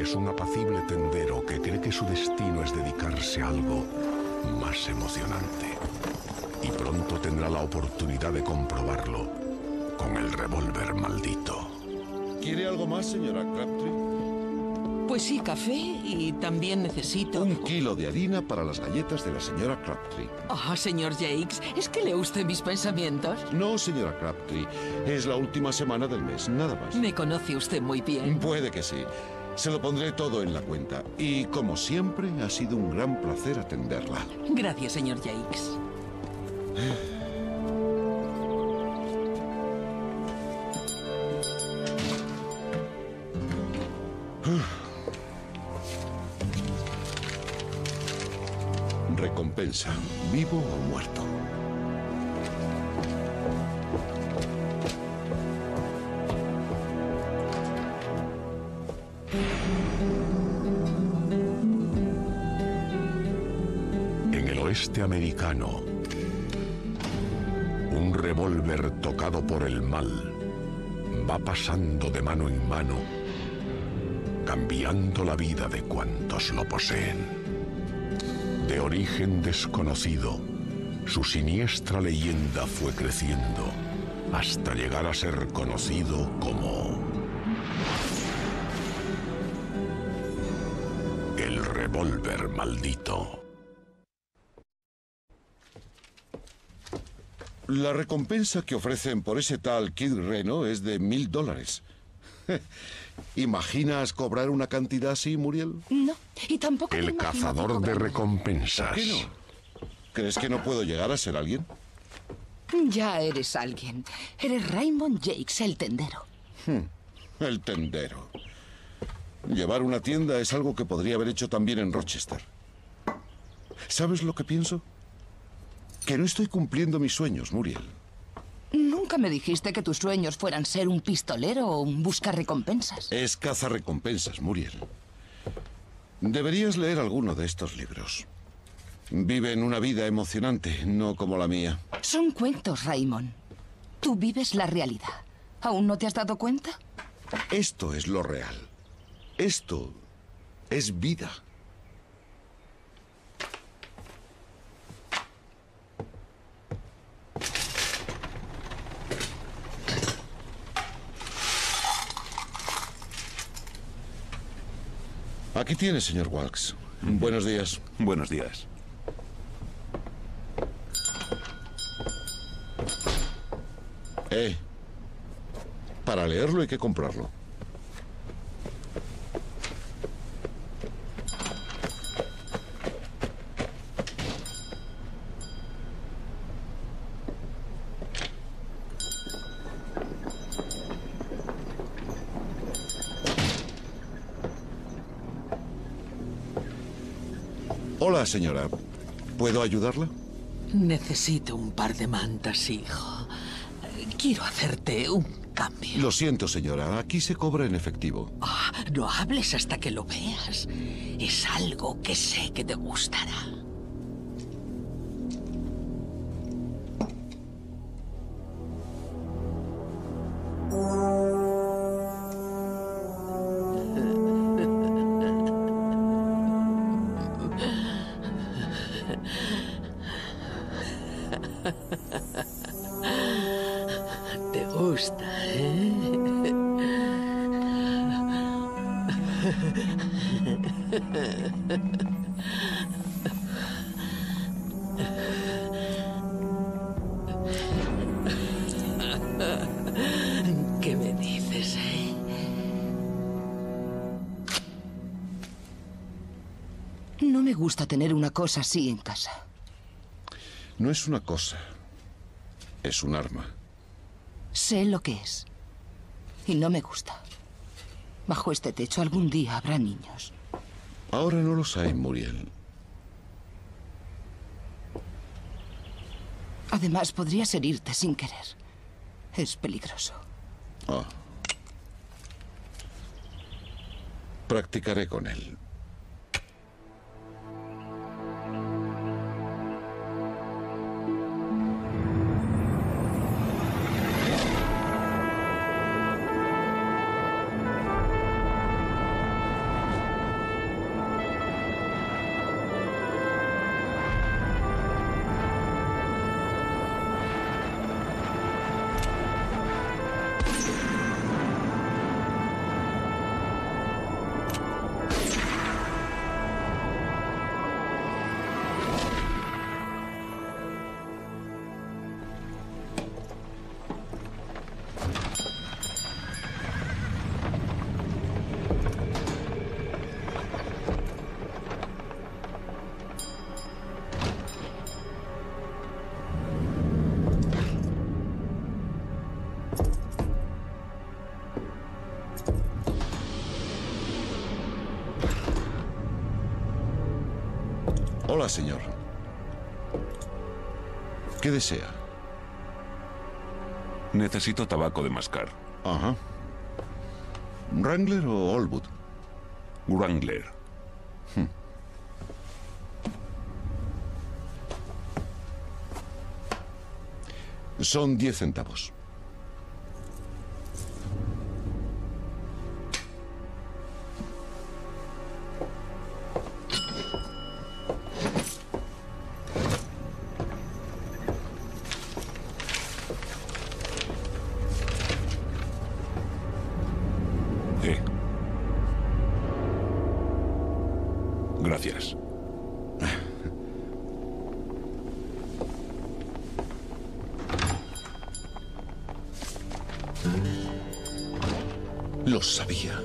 es un apacible tendero que cree que su destino es dedicarse a algo más emocionante. Y pronto tendrá la oportunidad de comprobarlo con el revólver maldito. ¿Quiere algo más, señora Crabtree? Pues sí, café y también necesito... 1 kilo de harina para las galletas de la señora Crabtree. Ah, señor Jakes, ¿es que lee usted mis pensamientos? No, señora Crabtree. Es la última semana del mes, nada más. Me conoce usted muy bien. Puede que sí. Se lo pondré todo en la cuenta. Y, como siempre, ha sido un gran placer atenderla. Gracias, señor Jakes. Recompensa, vivo o muerto. En el oeste americano, un revólver tocado por el mal va pasando de mano en mano, cambiando la vida de cuantos lo poseen. De origen desconocido, su siniestra leyenda fue creciendo hasta llegar a ser conocido como el revólver maldito. La recompensa que ofrecen por ese tal Kid Reno es de $1000. ¿Imaginas cobrar una cantidad así, Muriel? No, y tampoco... El cazador de recompensas. ¿Por qué no? ¿Crees que no puedo llegar a ser alguien? Ya eres alguien. Eres Raymond Jakes, el tendero. El tendero. Llevar una tienda es algo que podría haber hecho también en Rochester. ¿Sabes lo que pienso? Que no estoy cumpliendo mis sueños, Muriel. Nunca me dijiste que tus sueños fueran ser un pistolero o un buscarrecompensas. Es cazarrecompensas, Muriel. Deberías leer alguno de estos libros. Viven una vida emocionante, no como la mía. Son cuentos, Raymond. Tú vives la realidad. ¿Aún no te has dado cuenta? Esto es lo real. Esto es vida. Aquí tiene, señor Walks. Buenos días. Buenos días. Para leerlo hay que comprarlo. Hola, señora. ¿Puedo ayudarla? Necesito un par de mantas, hijo. Quiero hacerte un cambio. Lo siento, señora. Aquí se cobra en efectivo. Ah, no hables hasta que lo veas. Es algo que sé que te gustará. Te gusta, ¿eh? ¿Qué me dices, eh? No me gusta tener una cosa así en casa. No es una cosa. Es un arma. Sé lo que es. Y no me gusta. Bajo este techo algún día habrá niños. Ahora no los hay, Muriel. Además, podrías herirte sin querer. Es peligroso. Oh. Practicaré con él. Hola, señor. ¿Qué desea? Necesito tabaco de mascar. Ajá. ¿Wrangler o Oldwood? Wrangler. Son 10 centavos. Gracias. Lo sabía.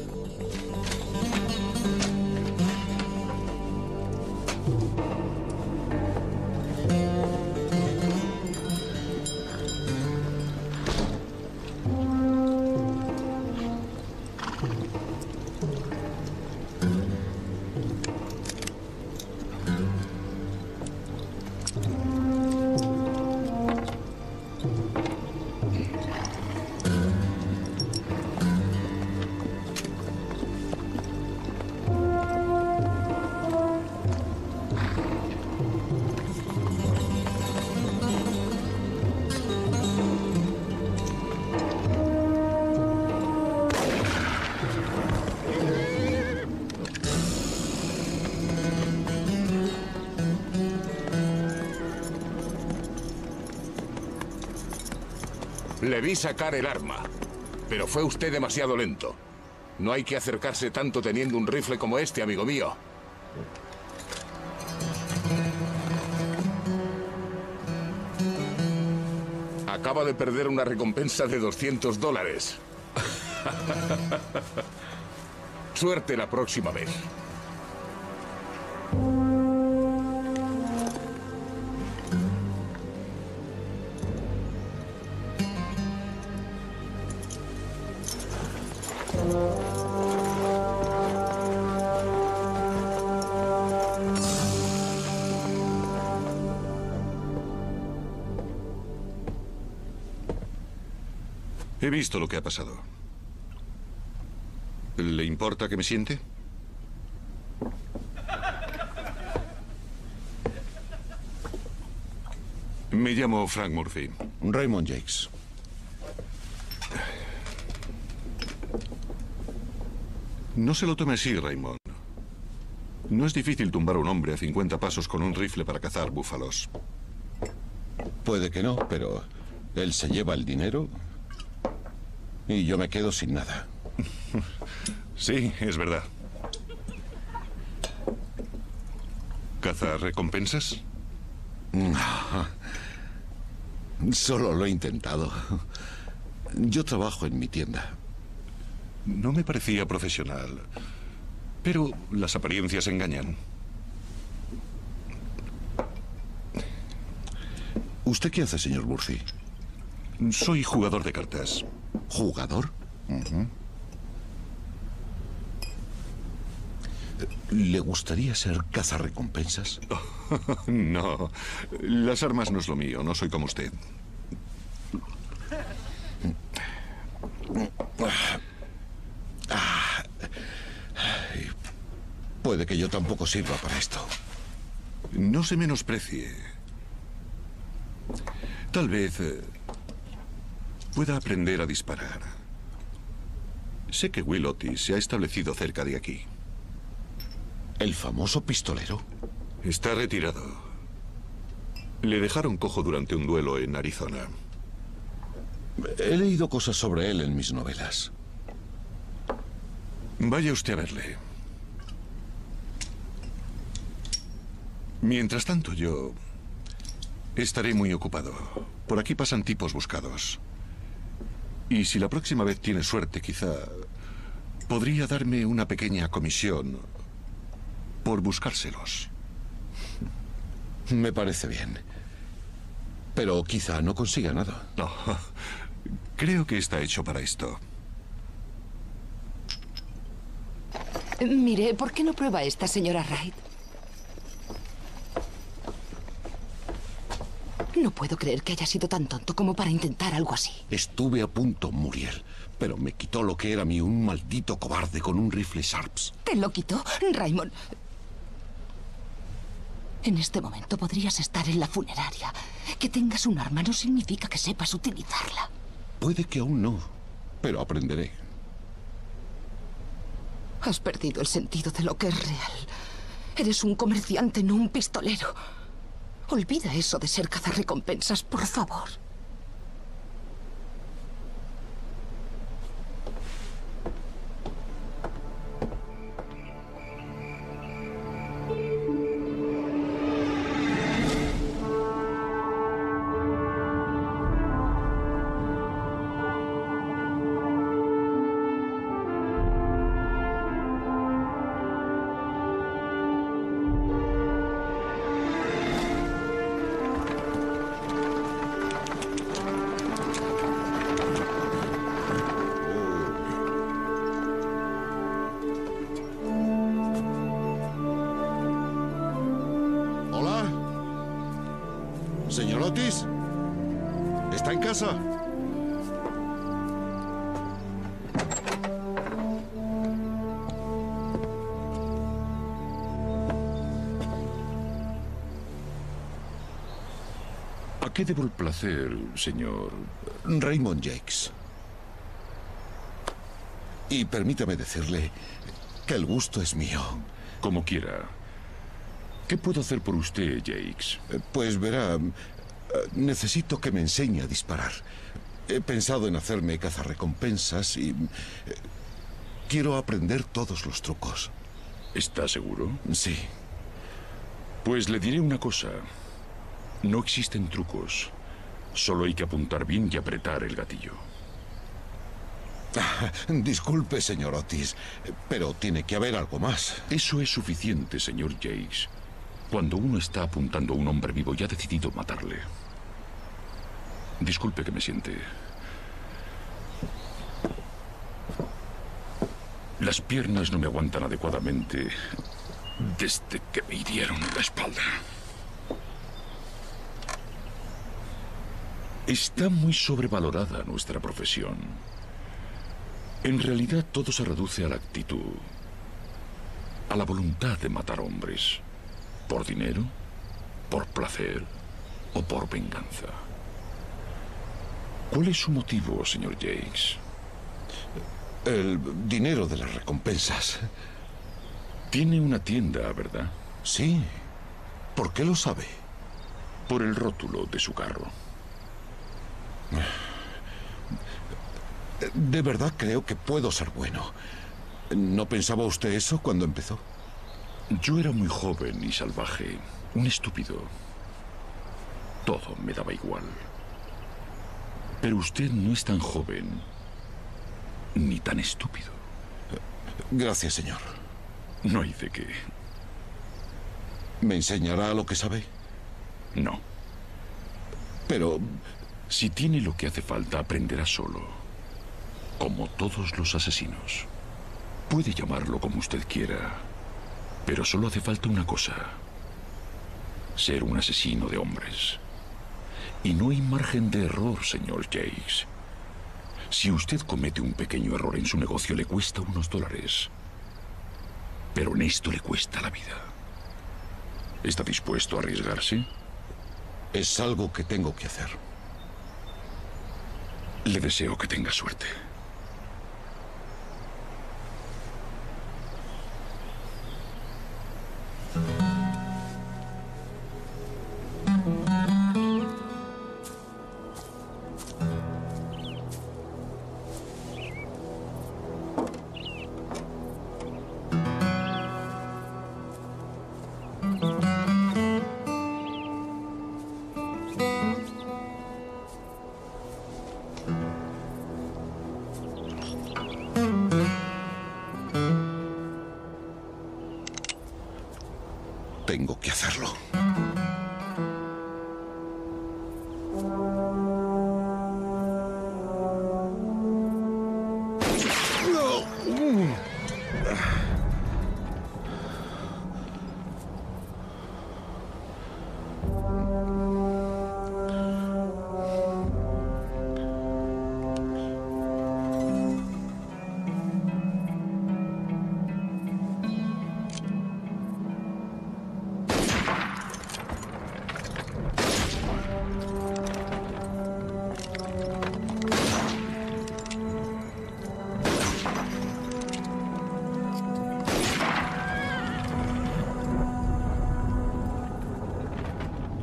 Le vi sacar el arma, pero fue usted demasiado lento. No hay que acercarse tanto teniendo un rifle como este, amigo mío. Acaba de perder una recompensa de $200. Suerte la próxima vez. He visto lo que ha pasado. ¿Le importa que me siente? Me llamo Frank Murphy. Raymond Jakes. No se lo tome así, Raymond. No es difícil tumbar a un hombre a 50 pasos con un rifle para cazar búfalos. Puede que no, pero él se lleva el dinero y yo me quedo sin nada. Sí, es verdad. ¿Caza recompensas? Solo lo he intentado. Yo trabajo en mi tienda. No me parecía profesional, pero las apariencias engañan. ¿Usted qué hace, señor Murphy? Soy jugador de cartas. ¿Jugador? ¿Le gustaría ser cazarrecompensas? No, las armas no es lo mío, no soy como usted. Puede que yo tampoco sirva para esto. No se menosprecie. Tal vez pueda aprender a disparar. Sé que Will Otis se ha establecido cerca de aquí. ¿El famoso pistolero? Está retirado. Le dejaron cojo durante un duelo en Arizona. He leído cosas sobre él en mis novelas. Vaya usted a verle. Mientras tanto, yo estaré muy ocupado. Por aquí pasan tipos buscados. Y si la próxima vez tiene suerte, quizá podría darme una pequeña comisión por buscárselos. Me parece bien. Pero quizá no consiga nada. No, creo que está hecho para esto. Mire, ¿por qué no prueba esta, señora Wright? No puedo creer que haya sido tan tonto como para intentar algo así. Estuve a punto, Muriel, pero me quitó lo que era mío un maldito cobarde con un rifle Sharps. ¿Te lo quitó, Raymond? En este momento podrías estar en la funeraria. Que tengas un arma no significa que sepas utilizarla. Puede que aún no, pero aprenderé. Has perdido el sentido de lo que es real. Eres un comerciante, no un pistolero. Olvida eso de ser cazarrecompensas, por favor. Hola. Señor Otis. ¿Está en casa? ¿A qué debo el placer, señor? Raymond Jakes. Y permítame decirle que el gusto es mío. Como quiera. ¿Qué puedo hacer por usted, Jakes? Pues verá, necesito que me enseñe a disparar. He pensado en hacerme cazarrecompensas y quiero aprender todos los trucos. ¿Está seguro? Sí. Pues le diré una cosa. No existen trucos. Solo hay que apuntar bien y apretar el gatillo. Disculpe, señor Otis, pero tiene que haber algo más. Eso es suficiente, señor Jakes. Cuando uno está apuntando a un hombre vivo y ha decidido matarle. Disculpe que me siente. Las piernas no me aguantan adecuadamente desde que me hirieron en la espalda. Está muy sobrevalorada nuestra profesión. En realidad todo se reduce a la actitud, a la voluntad de matar hombres. ¿Por dinero? ¿Por placer? ¿O por venganza? ¿Cuál es su motivo, señor Jakes? El dinero de las recompensas. Tiene una tienda, ¿verdad? Sí. ¿Por qué lo sabe? Por el rótulo de su carro. De verdad creo que puedo ser bueno. ¿No pensaba usted eso cuando empezó? Yo era muy joven y salvaje, un estúpido. Todo me daba igual. Pero usted no es tan joven ni tan estúpido. Gracias, señor. No hay de qué. ¿Me enseñará lo que sabe? No. Pero si tiene lo que hace falta, aprenderá solo. Como todos los asesinos. Puede llamarlo como usted quiera, pero solo hace falta una cosa: ser un asesino de hombres. Y no hay margen de error, señor Jakes. Si usted comete un pequeño error en su negocio, le cuesta unos $. Pero en esto le cuesta la vida. ¿Está dispuesto a arriesgarse? Es algo que tengo que hacer. Le deseo que tenga suerte. Tengo que hacerlo.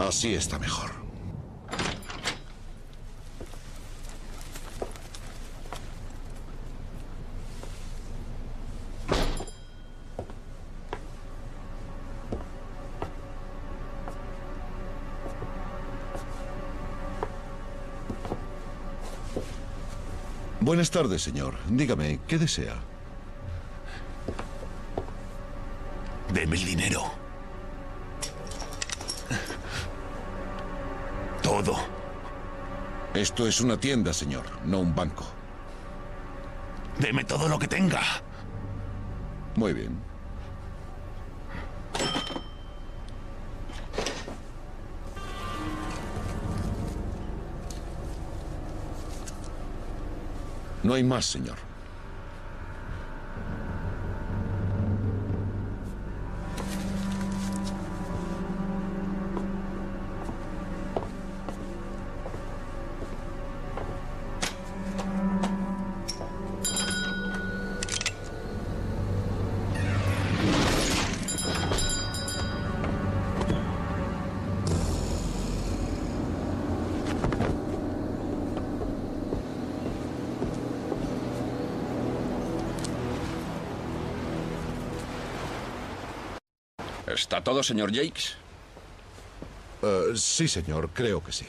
Así está mejor. Buenas tardes, señor. Dígame, ¿qué desea? Deme el dinero. Todo. Esto es una tienda, señor, no un banco. Deme todo lo que tenga. Muy bien. No hay más, señor. ¿Está todo, señor Jakes? Sí, señor, creo que sí.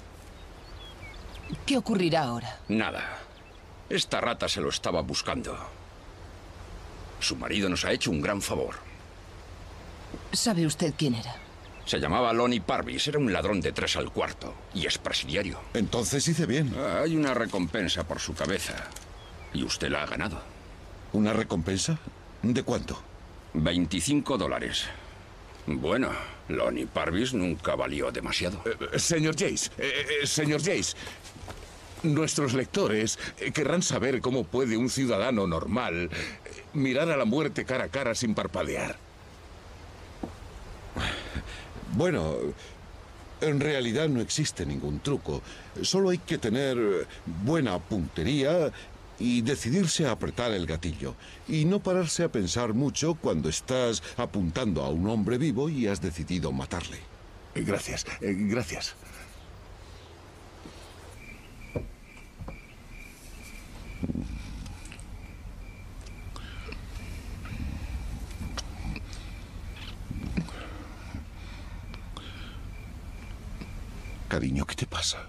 ¿Qué ocurrirá ahora? Nada. Esta rata se lo estaba buscando. Su marido nos ha hecho un gran favor. ¿Sabe usted quién era? Se llamaba Lonnie Parvis, era un ladrón de 3 al cuarto y es presidiario. Entonces hice bien. Hay una recompensa por su cabeza y usted la ha ganado. ¿Una recompensa? ¿De cuánto? $25. Bueno, Lonnie Parvis nunca valió demasiado. Señor Jace, señor Jace, nuestros lectores querrán saber cómo puede un ciudadano normal mirar a la muerte cara a cara sin parpadear. Bueno, en realidad no existe ningún truco. Solo hay que tener buena puntería y decidirse a apretar el gatillo. Y no pararse a pensar mucho cuando estás apuntando a un hombre vivo y has decidido matarle. Gracias, gracias. Cariño, ¿qué te pasa?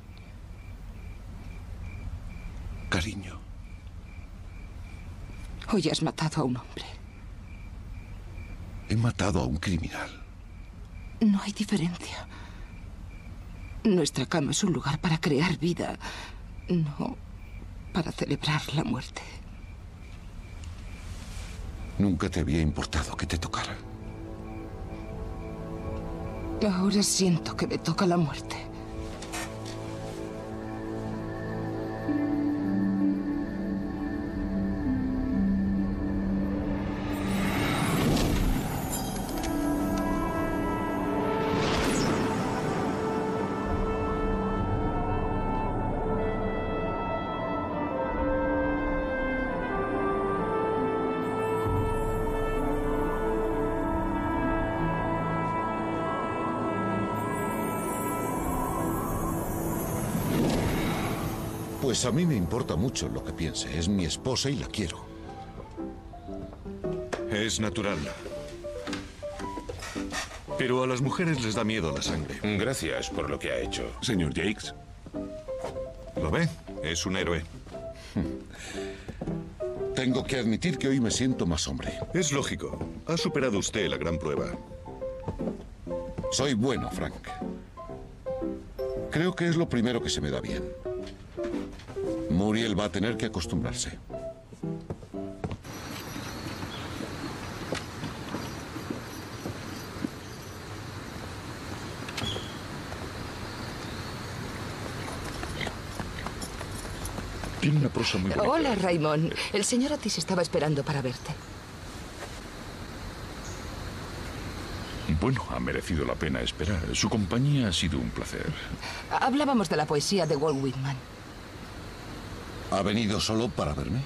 Cariño. Hoy has matado a un hombre. He matado a un criminal. No hay diferencia. Nuestra cama es un lugar para crear vida, no para celebrar la muerte. Nunca te había importado que te tocara. Ahora siento que me toca la muerte. Pues a mí me importa mucho lo que piense. Es mi esposa y la quiero. Es natural. Pero a las mujeres les da miedo la sangre. Gracias por lo que ha hecho. Señor Jakes. ¿Lo ve? Es un héroe. Tengo que admitir que hoy me siento más hombre. Es lógico. Ha superado usted la gran prueba. Soy bueno, Frank. Creo que es lo primero que se me da bien. Muriel va a tener que acostumbrarse. Tiene una prosa muy bonita. Hola, Raymond. El señor Otis estaba esperando para verte. Bueno, ha merecido la pena esperar. Su compañía ha sido un placer. Hablábamos de la poesía de Walt Whitman. ¿Ha venido solo para verme?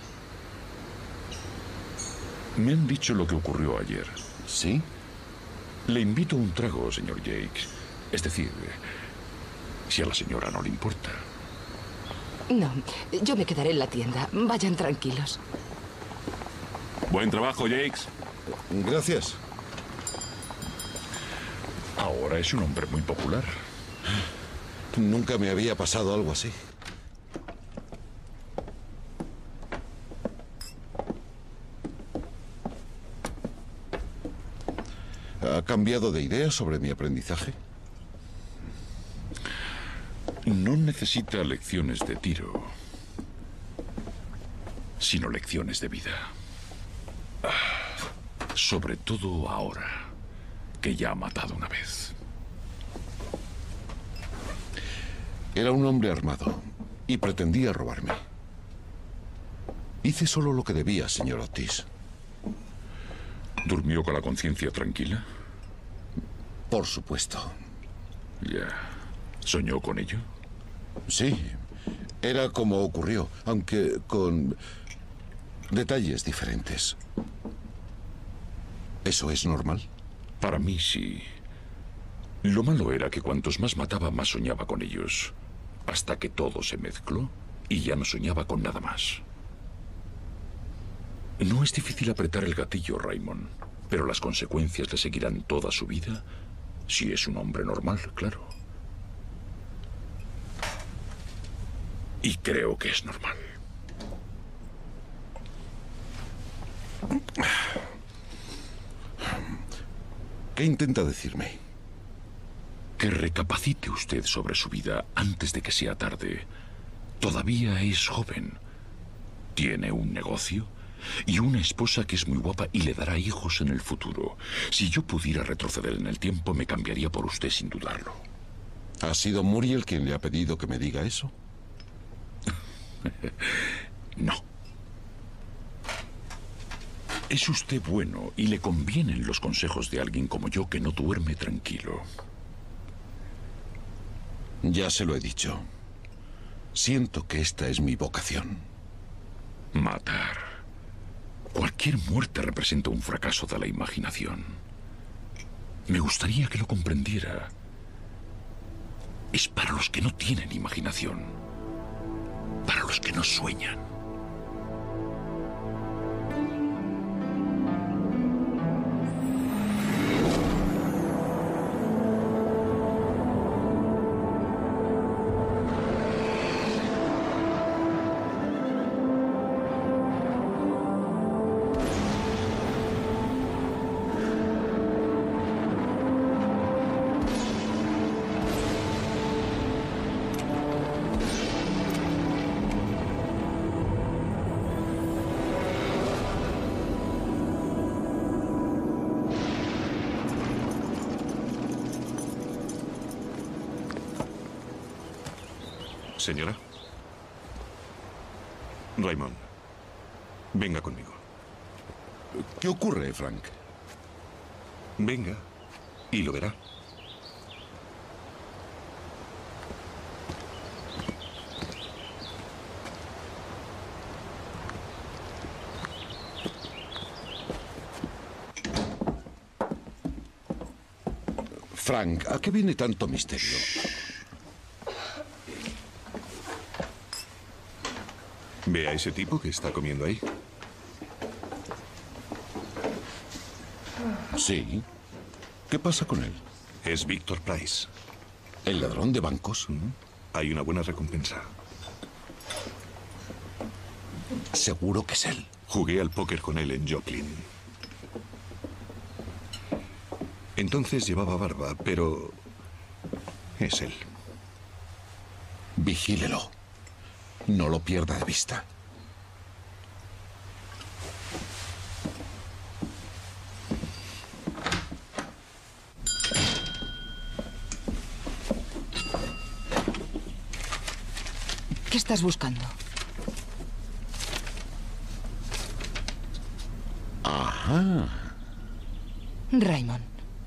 Me han dicho lo que ocurrió ayer. ¿Sí? Le invito a un trago, señor Jakes. Es decir, si a la señora no le importa. No, yo me quedaré en la tienda. Vayan tranquilos. Buen trabajo, Jakes. Gracias. Ahora es un hombre muy popular. Nunca me había pasado algo así. ¿Ha cambiado de idea sobre mi aprendizaje? No necesita lecciones de tiro, sino lecciones de vida. Sobre todo ahora, que ya ha matado una vez. Era un hombre armado y pretendía robarme. Hice solo lo que debía, señor Otis. ¿Durmió con la conciencia tranquila? Por supuesto. Ya. ¿Soñó con ello? Sí. Era como ocurrió, aunque con detalles diferentes. ¿Eso es normal? Para mí sí. Lo malo era que cuantos más mataba, más soñaba con ellos. Hasta que todo se mezcló y ya no soñaba con nada más. No es difícil apretar el gatillo, Raymond, pero las consecuencias le seguirán toda su vida si es un hombre normal, claro. Y creo que es normal. ¿Qué intenta decirme? Que recapacite usted sobre su vida antes de que sea tarde. Todavía es joven. Tiene un negocio y una esposa que es muy guapa y le dará hijos en el futuro. Si yo pudiera retroceder en el tiempo, me cambiaría por usted sin dudarlo. ¿Ha sido Muriel quien le ha pedido que me diga eso? No. Es usted bueno y le convienen los consejos de alguien como yo que no duerme tranquilo. Ya se lo he dicho. Siento que esta es mi vocación. Matar. Cualquier muerte representa un fracaso de la imaginación. Me gustaría que lo comprendiera. Es para los que no tienen imaginación. Para los que no sueñan. Señora. Raymond, venga conmigo. ¿Qué ocurre, Frank? Venga, y lo verá. Frank, ¿a qué viene tanto misterio? ¿Ve a ese tipo que está comiendo ahí? Sí. ¿Qué pasa con él? Es Victor Price. ¿El ladrón de bancos? Hay una buena recompensa. Seguro que es él. Jugué al póker con él en Joplin. Entonces llevaba barba, pero es él. Vigílelo. No lo pierda de vista. ¿Qué estás buscando? Ajá. Raymond.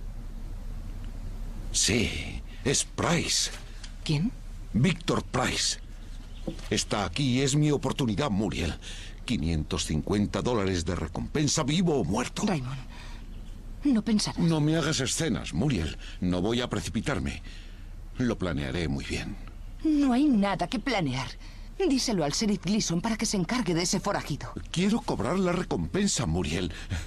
Sí, es Price. ¿Quién? Victor Price. Está aquí y es mi oportunidad, Muriel. $550 de recompensa, vivo o muerto. Raymond, No pensarás. No me hagas escenas, Muriel. No voy a precipitarme. Lo planearé muy bien. No hay nada que planear. Díselo al sheriff Gleason para que se encargue de ese forajido. Quiero cobrar la recompensa, Muriel.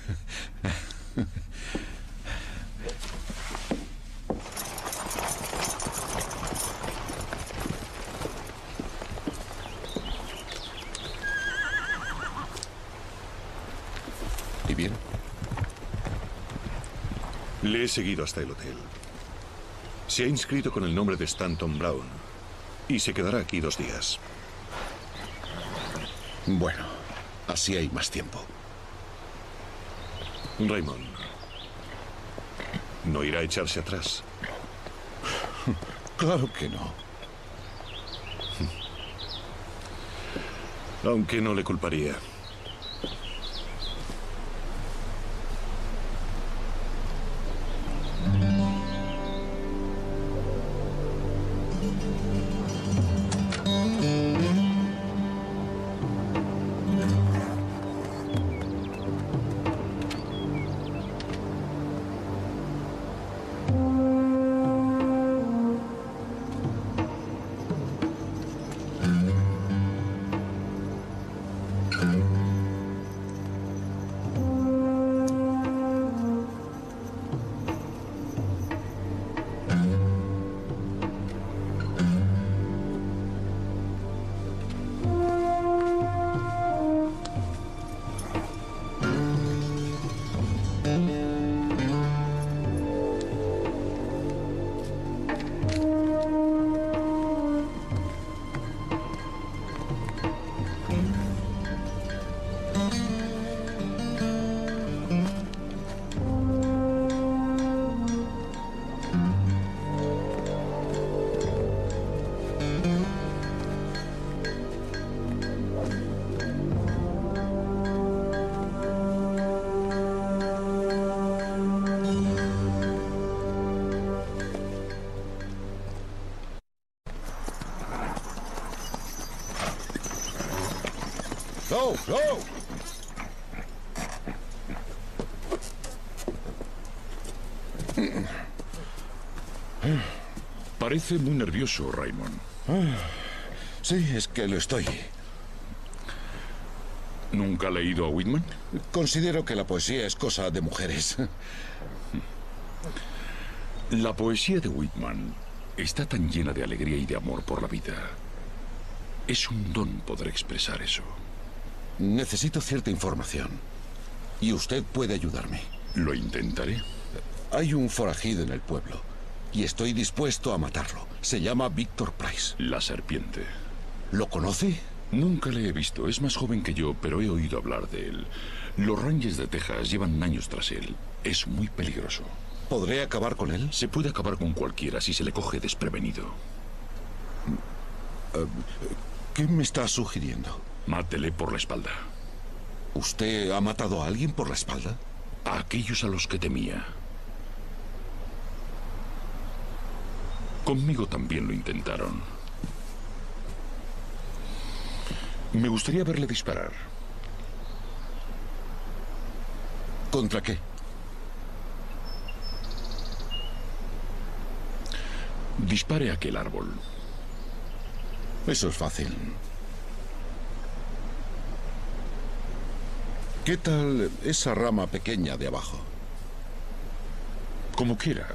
¿Y bien? Le he seguido hasta el hotel. Se ha inscrito con el nombre de Stanton Brown y se quedará aquí 2 días. Bueno, así hay más tiempo. Raymond, ¿no irá a echarse atrás? Claro que no. Aunque no le culparía. ¡No! ¡No! Parece muy nervioso, Raymond. Sí, es que lo estoy. ¿Nunca ha leído a Whitman? Considero que la poesía es cosa de mujeres. La poesía de Whitman está tan llena de alegría y de amor por la vida. Es un don poder expresar eso. Necesito cierta información. Y usted puede ayudarme. Lo intentaré. Hay un forajido en el pueblo. Y estoy dispuesto a matarlo. Se llama Victor Price. La serpiente. ¿Lo conoce? Nunca le he visto. Es más joven que yo, pero he oído hablar de él. Los Rangers de Texas llevan años tras él. Es muy peligroso. ¿Podré acabar con él? Se puede acabar con cualquiera si se le coge desprevenido. ¿Qué me está sugiriendo? Mátele por la espalda. ¿Usted ha matado a alguien por la espalda? A aquellos a los que temía. Conmigo también lo intentaron. Me gustaría verle disparar. ¿Contra qué? Dispare a aquel árbol. Eso es fácil. ¿Qué tal esa rama pequeña de abajo? Como quiera.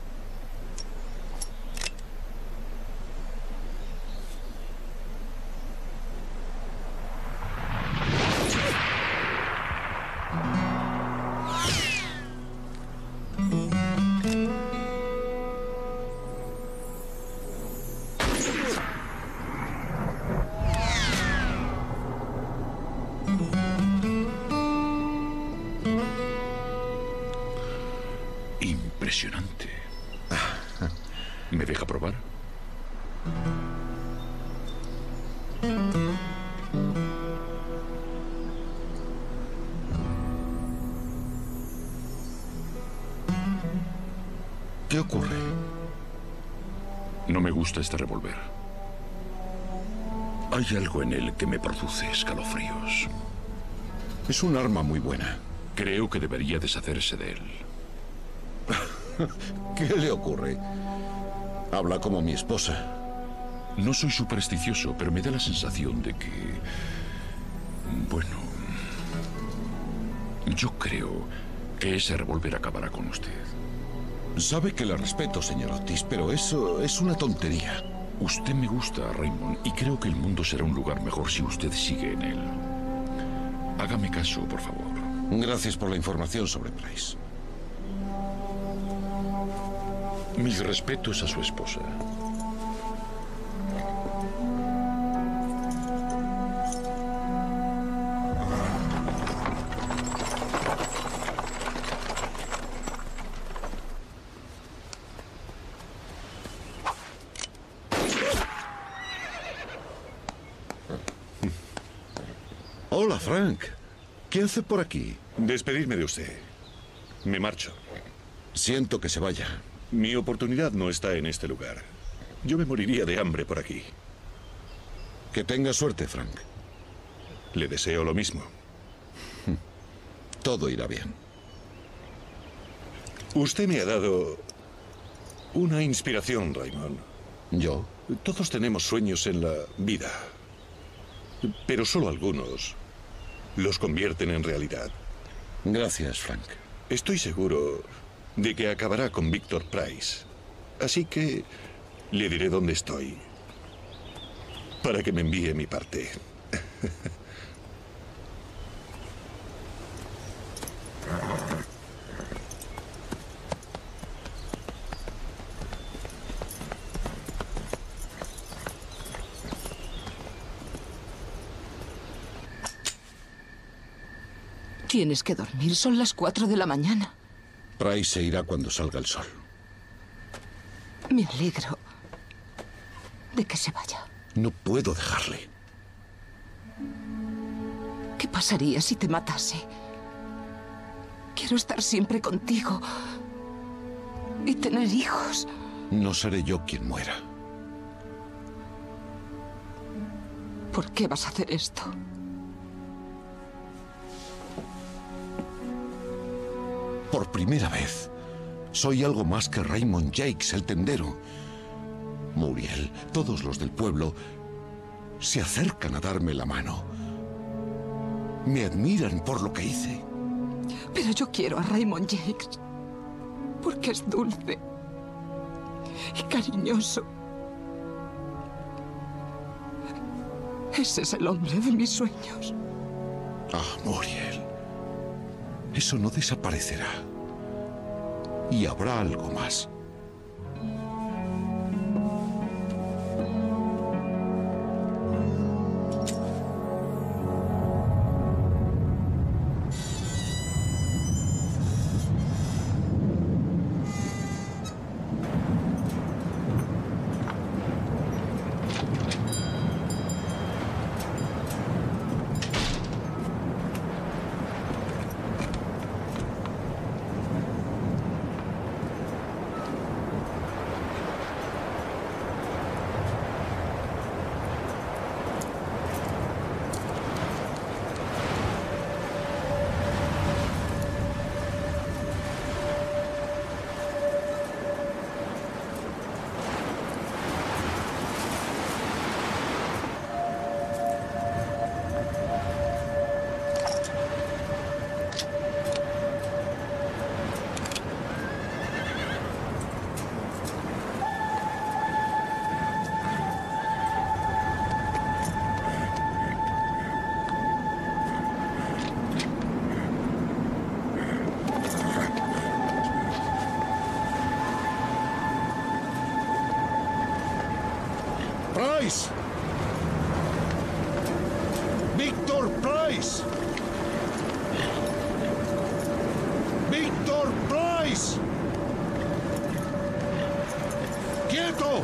Impresionante. ¿Me deja probar? ¿Qué ocurre? No me gusta este revólver. Hay algo en él que me produce escalofríos. Es un arma muy buena. Creo que debería deshacerse de él. ¿Qué le ocurre? Habla como mi esposa. No soy supersticioso, pero me da la sensación de que... Bueno... Yo creo que ese revólver acabará con usted. Sabe que le respeto, señor Otis, pero eso es una tontería. Usted me gusta, Raymond, y creo que el mundo será un lugar mejor si usted sigue en él. Hágame caso, por favor. Gracias por la información sobre Price. Mis respetos a su esposa. Hola, Frank. ¿Qué hace por aquí? Despedirme de usted. Me marcho. Siento que se vaya. Mi oportunidad no está en este lugar. Yo me moriría de hambre por aquí. Que tenga suerte, Frank. Le deseo lo mismo. Todo irá bien. Usted me ha dado una inspiración, Raymond. ¿Yo? Todos tenemos sueños en la vida, pero solo algunos los convierten en realidad. Gracias, Frank. Estoy seguro de que acabará con Victor Price. Así que le diré dónde estoy para que me envíe mi parte. Tienes que dormir. Son las 4 de la mañana. Price se irá cuando salga el sol. Me alegro de que se vaya. No puedo dejarle. ¿Qué pasaría si te matase? Quiero estar siempre contigo y tener hijos. No seré yo quien muera. ¿Por qué vas a hacer esto? Por primera vez, soy algo más que Raymond Jakes, el tendero. Muriel, todos los del pueblo, se acercan a darme la mano. Me admiran por lo que hice. Pero yo quiero a Raymond Jakes, porque es dulce y cariñoso. Ese es el hombre de mis sueños. Ah, Muriel. Eso no desaparecerá. Y habrá algo más. Price. Victor Price. Victor Price. ¡Quieto!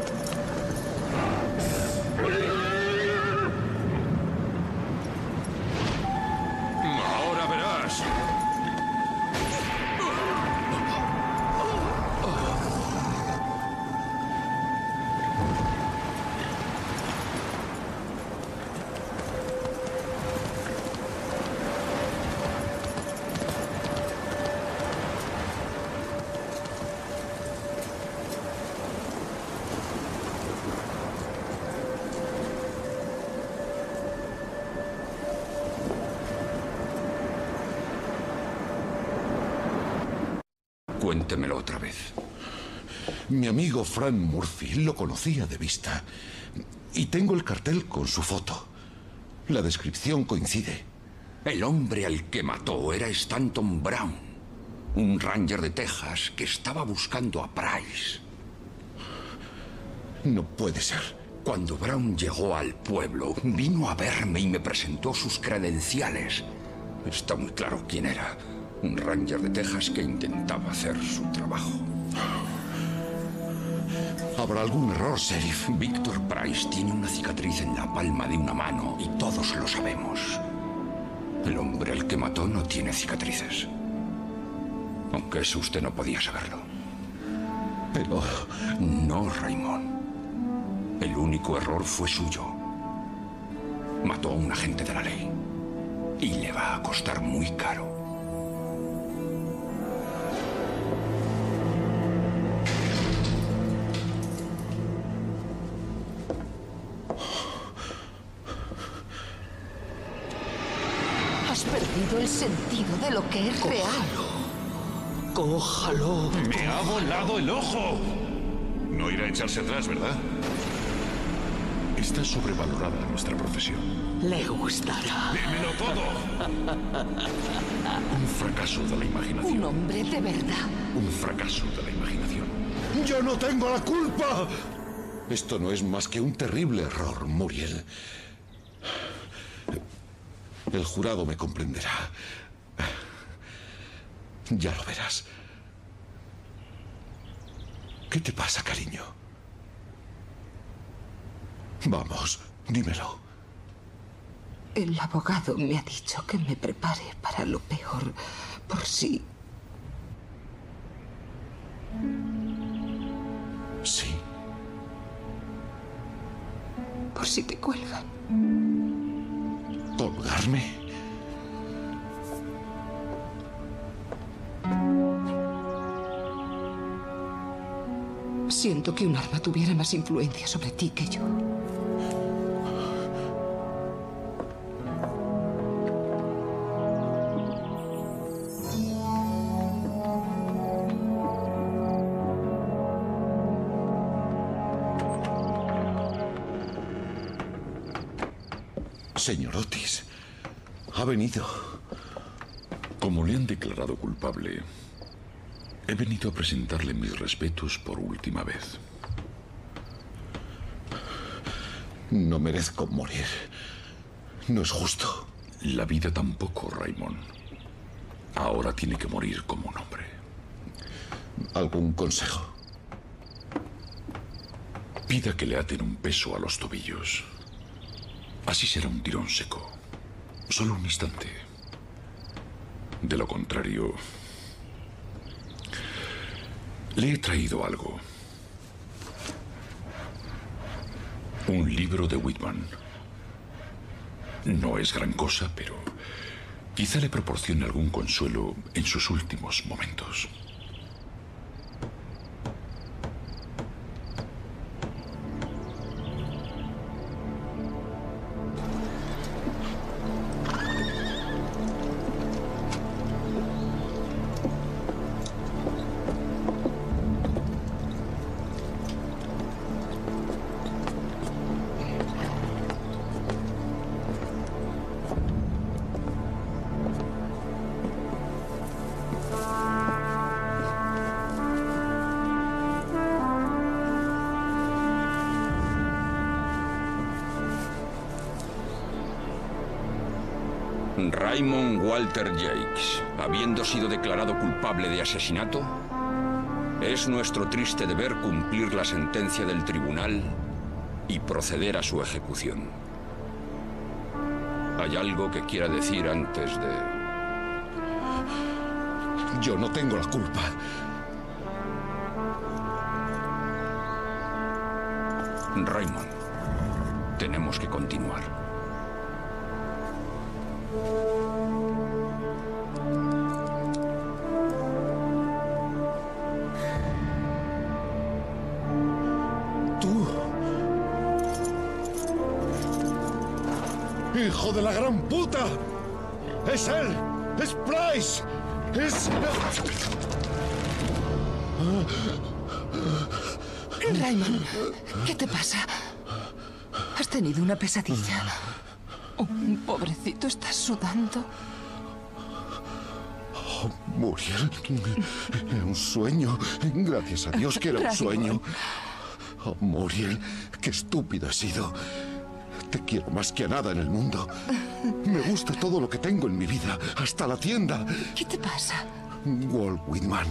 Ahora verás. Cuéntemelo otra vez. Mi amigo Fran Murphy lo conocía de vista. Y tengo el cartel con su foto. La descripción coincide. El hombre al que mató era Stanton Brown, un ranger de Texas que estaba buscando a Price. No puede ser. Cuando Brown llegó al pueblo, vino a verme y me presentó sus credenciales. Está muy claro quién era. Un ranger de Texas que intentaba hacer su trabajo. ¿Habrá algún error, sheriff? Victor Price tiene una cicatriz en la palma de una mano y todos lo sabemos. El hombre al que mató no tiene cicatrices. Aunque eso usted no podía saberlo. Pero... No, Raymond. El único error fue suyo. Mató a un agente de la ley. Y le va a costar muy caro. Has perdido el sentido de lo que es real. ¡Cójalo! ¡Me ha volado el ojo! No irá a echarse atrás, ¿verdad? Está sobrevalorada nuestra profesión. Le gustará. ¡Dímelo todo! Un fracaso de la imaginación. Un hombre de verdad. Un fracaso de la imaginación. ¡Yo no tengo la culpa! Esto no es más que un terrible error, Muriel. El jurado me comprenderá. Ya lo verás. ¿Qué te pasa, cariño? Vamos, dímelo. El abogado me ha dicho que me prepare para lo peor, por si... Sí. Por si te cuelgan. ¿Colgarme? Siento que un arma tuviera más influencia sobre ti que yo. Señor Otis, ha venido. Como le han declarado culpable, he venido a presentarle mis respetos por última vez. No merezco morir. No es justo. La vida tampoco, Raymond. Ahora tiene que morir como un hombre. ¿Algún consejo? Pida que le aten un peso a los tobillos. Así será un tirón seco. Solo un instante. De lo contrario, le he traído algo. Un libro de Whitman. No es gran cosa, pero quizá le proporcione algún consuelo en sus últimos momentos. Raymond Walter Jakes, habiendo sido declarado culpable de asesinato, es nuestro triste deber cumplir la sentencia del tribunal y proceder a su ejecución. ¿Hay algo que quiera decir antes de...? Yo no tengo la culpa. Raymond, tenemos que continuar. ¡Hijo de la gran puta! ¡Es él! ¡Es Price! ¡Es... Raymond, ¿qué te pasa? ¿Has tenido una pesadilla? Oh, pobrecito, estás sudando. Oh, Muriel, era un sueño. Gracias a Dios que era un sueño. Oh, Muriel, qué estúpido he sido. Te quiero más que a nada en el mundo. Me gusta todo lo que tengo en mi vida, hasta la tienda. ¿Qué te pasa? Walt Whitman.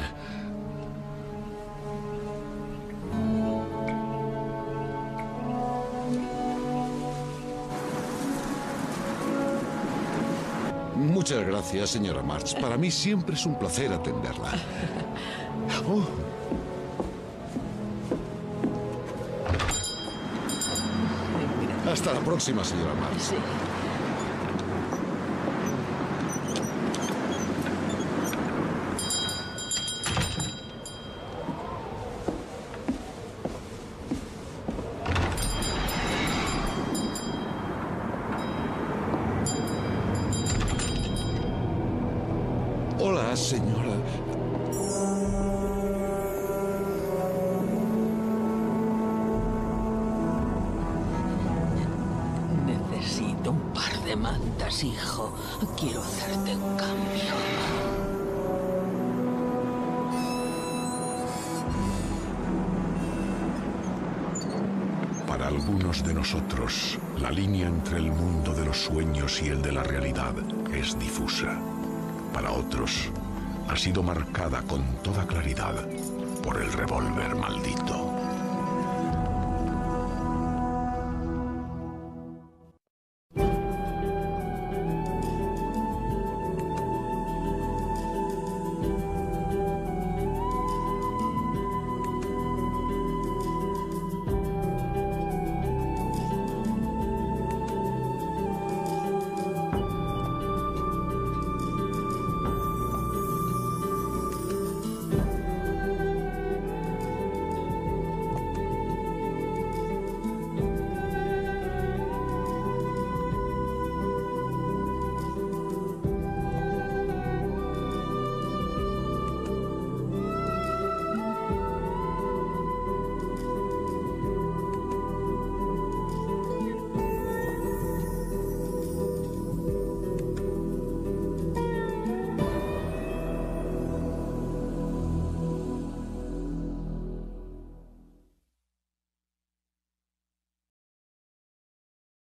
Muchas gracias, señora March. Para mí siempre es un placer atenderla. Oh. Hasta la próxima, señora March. Sí. Hola, señora. Necesito un par de mantas, hijo. Quiero hacerte un cambio. Para algunos de nosotros, la línea entre el mundo de los sueños y el de la realidad es difusa. Para otros, ha sido marcada con toda claridad por el revólver maldito.